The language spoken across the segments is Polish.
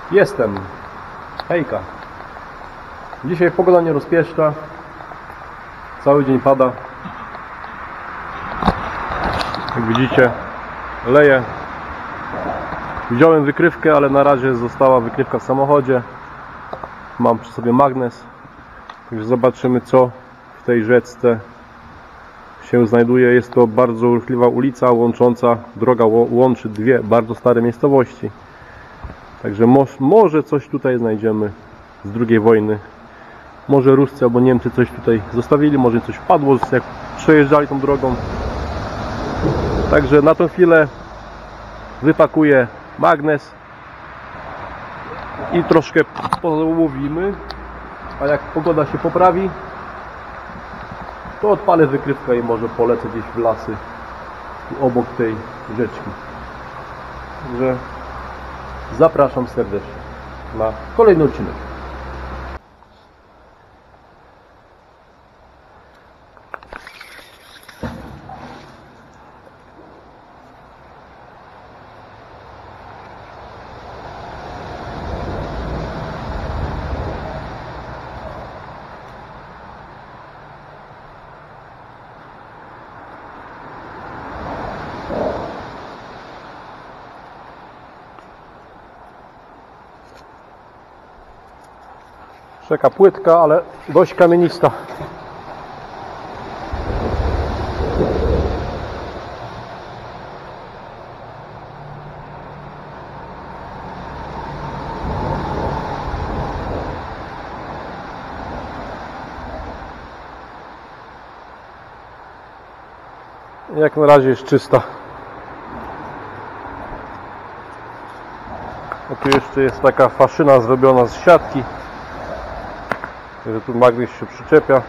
Jestem. Hejka. Dzisiaj pogoda nie rozpieszcza. Cały dzień pada. Jak widzicie, leje. Wziąłem wykrywkę, ale na razie została wykrywka w samochodzie. Mam przy sobie magnes. Także zobaczymy, co w tej rzeczce się znajduje. Jest to bardzo ruchliwa ulica łącząca. Droga łączy dwie bardzo stare miejscowości. Także może coś tutaj znajdziemy z II wojny. Może Ruscy albo Niemcy coś tutaj zostawili, może coś wpadło, jak przejeżdżali tą drogą. Także na tą chwilę wypakuję magnes i troszkę połowimy. A jak pogoda się poprawi, to odpalę wykrywkę i może polecę gdzieś w lasy obok tej rzeczki. Także zapraszam serdecznie na kolejny odcinek. Taka płytka, ale dość kamienista. Jak na razie jest czysta. A tu jeszcze jest taka faszyna zrobiona z siatki. Że tu magnes się przyczepia.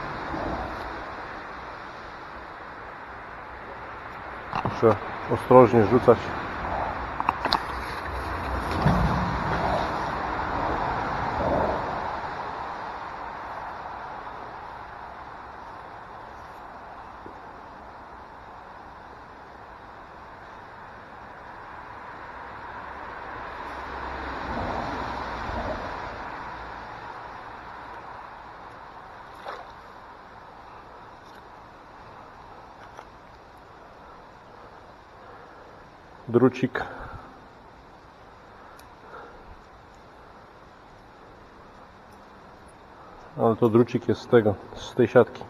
Muszę ostrożnie rzucać. Drucik. Ale to drucik jest z tej siatki.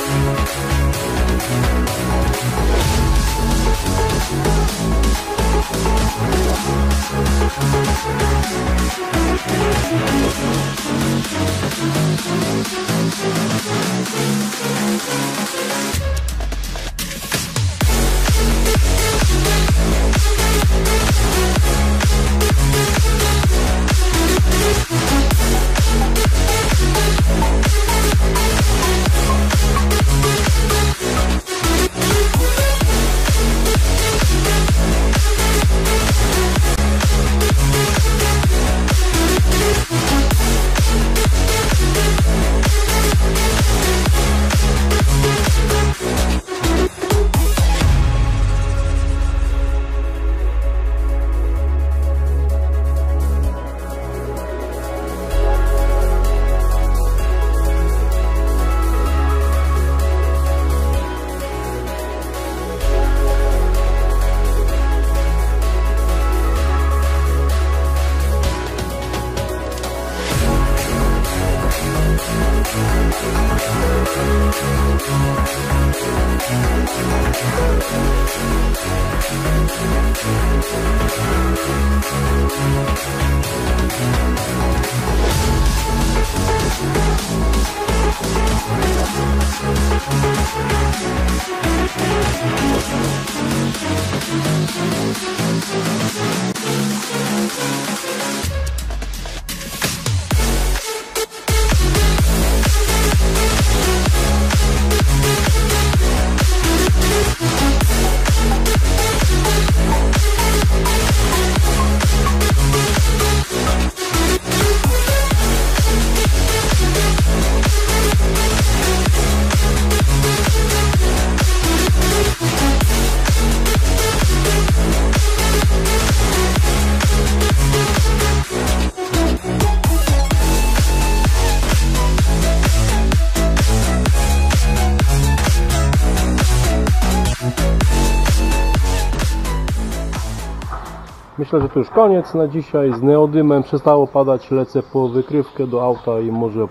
Myślę, że to już koniec na dzisiaj. Z neodymem przestało padać, lecę po wykrywkę do auta i może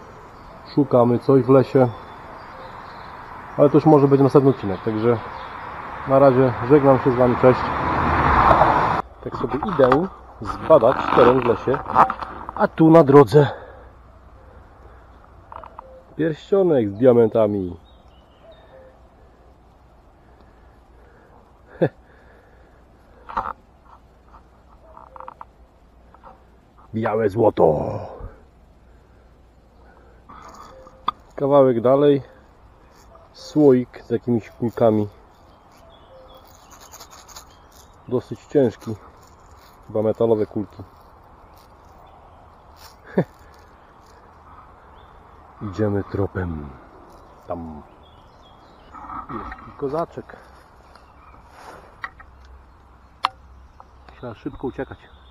poszukamy coś w lesie. Ale to już może być następny odcinek, także na razie żegnam się z Wami, cześć. Tak sobie idę zbadać teren w lesie, a tu na drodze pierścionek z diamentami. Białe złoto. Kawałek dalej słoik z jakimiś kulkami. Dosyć ciężki. Chyba metalowe kulki. Idziemy tropem. Tam jest kozaczek. Trzeba szybko uciekać.